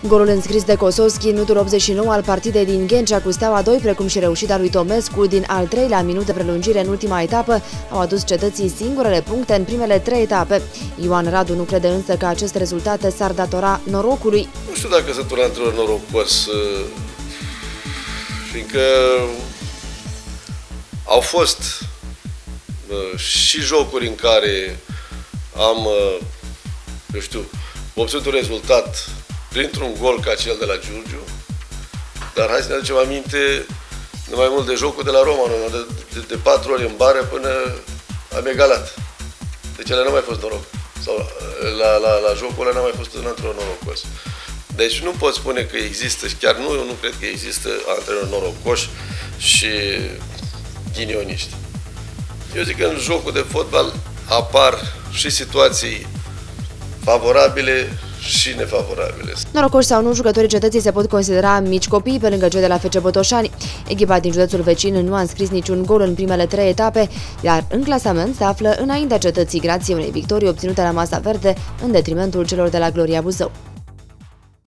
Golul înscris de Kosovski în minutul 89 al partidei din Ghencea cu Steaua 2, precum și reușita lui Tomescu din al treilea minut de prelungire în ultima etapă, au adus cetății singurele puncte în primele 3 etape. Ioan Radu nu crede însă că aceste rezultate s-ar datora norocului. Nu știu dacă sunt un antrenor norocos, fiindcă au fost și jocuri în care am, eu știu, obținut un rezultat printr-un gol ca cel de la Giurgiu, dar hai să ne aducem aminte de mai mult de jocul de la Roma, de 4 ori în bară până am egalat. Deci ăla nu a mai fost noroc. Sau la jocul ăla n-a mai fost un antrenor norocos. Deci nu pot spune că există, și chiar eu nu cred că există antrenori norocoși și ghinioniști. Eu zic că în jocul de fotbal apar și situații favorabile și nefavorabile. Norocoși sau nu, jucătorii cetății se pot considera mici copii pe lângă cei de la FC Botoșani. Echipa din județul vecin nu a înscris niciun gol în primele 3 etape, iar în clasament se află înaintea cetății grație unei victorii obținute la Masa Verde în detrimentul celor de la Gloria Buzău.